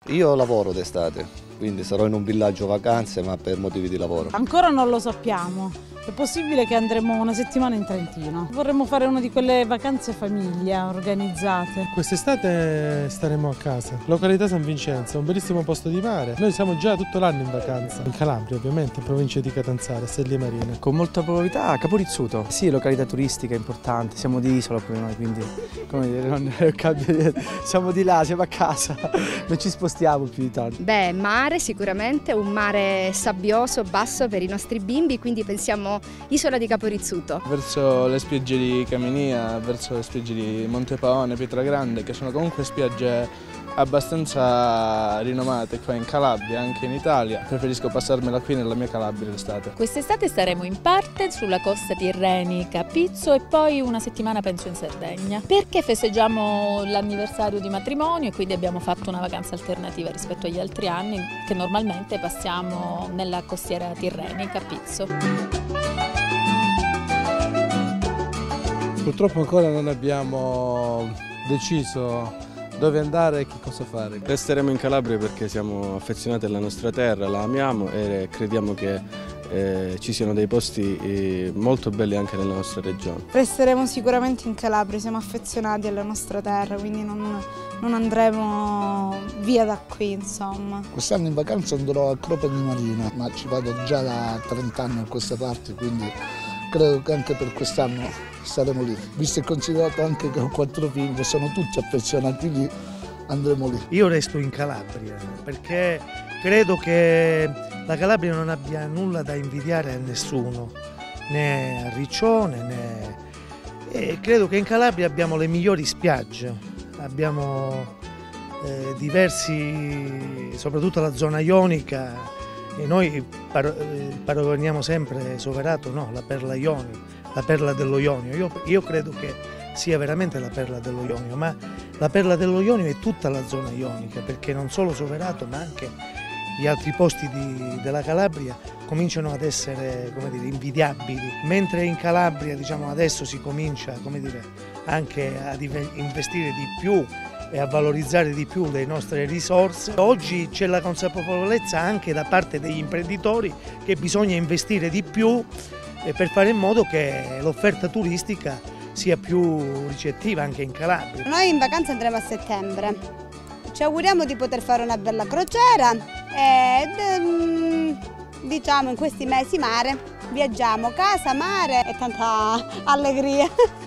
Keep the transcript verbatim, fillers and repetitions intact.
Io lavoro d'estate, quindi sarò in un villaggio vacanze, ma per motivi di lavoro. Ancora non lo sappiamo. È possibile che andremo una settimana in Trentino. Vorremmo fare una di quelle vacanze famiglia organizzate. Quest'estate staremo a casa. Località San Vincenzo, un bellissimo posto di mare. Noi siamo già tutto l'anno in vacanza. In Calabria, ovviamente, in provincia di Catanzaro, Stelle Marine. Con molta probabilità Capo Rizzuto. Sì, località turistica importante. Siamo di isola pure noi, quindi come dire, non cambia niente. Siamo di là, siamo a casa. Non ci spostiamo più di tanto. Beh, mare sicuramente, un mare sabbioso, basso per i nostri bimbi, quindi pensiamo isola di Capo Rizzuto. Verso le spiagge di Caminia, verso le spiagge di Montepaone, Pietragrande, che sono comunque spiagge abbastanza rinomate qua in Calabria, anche in Italia. Preferisco passarmela qui nella mia Calabria l'estate. Quest'estate staremo in parte sulla costa tirrenica, Pizzo, e poi una settimana penso in Sardegna, perché festeggiamo l'anniversario di matrimonio e quindi abbiamo fatto una vacanza alternativa rispetto agli altri anni che normalmente passiamo nella costiera tirrenica, Pizzo. Purtroppo ancora non abbiamo deciso dove andare e che cosa fare. Resteremo in Calabria perché siamo affezionati alla nostra terra, la amiamo e crediamo che eh, ci siano dei posti eh, molto belli anche nella nostra regione. Resteremo sicuramente in Calabria, siamo affezionati alla nostra terra, quindi non, non andremo via da qui, insomma. Quest'anno in vacanza andrò a Cropoli Marina, ma ci vado già da trenta anni a queste parti, quindi credo che anche per quest'anno saremo lì. Visto e considerato anche che ho quattro figli, sono tutti affezionati lì, andremo lì. Io resto in Calabria perché credo che la Calabria non abbia nulla da invidiare a nessuno, né a Riccione, né... E credo che in Calabria abbiamo le migliori spiagge, abbiamo eh, diversi, soprattutto la zona ionica, e noi par paragoniamo sempre Soverato, no, la perla ionica. La perla dello Ionio, io, io credo che sia veramente la perla dello Ionio, ma la perla dello Ionio è tutta la zona ionica, perché non solo Soverato ma anche gli altri posti di, della Calabria cominciano ad essere, come dire, invidiabili, mentre in Calabria, diciamo, adesso si comincia, come dire, anche ad investire di più e a valorizzare di più le nostre risorse. Oggi c'è la consapevolezza anche da parte degli imprenditori che bisogna investire di più per fare in modo che l'offerta turistica sia più ricettiva anche in Calabria. Noi in vacanza andremo a settembre, ci auguriamo di poter fare una bella crociera e diciamo in questi mesi mare viaggiamo, casa, mare e tanta allegria.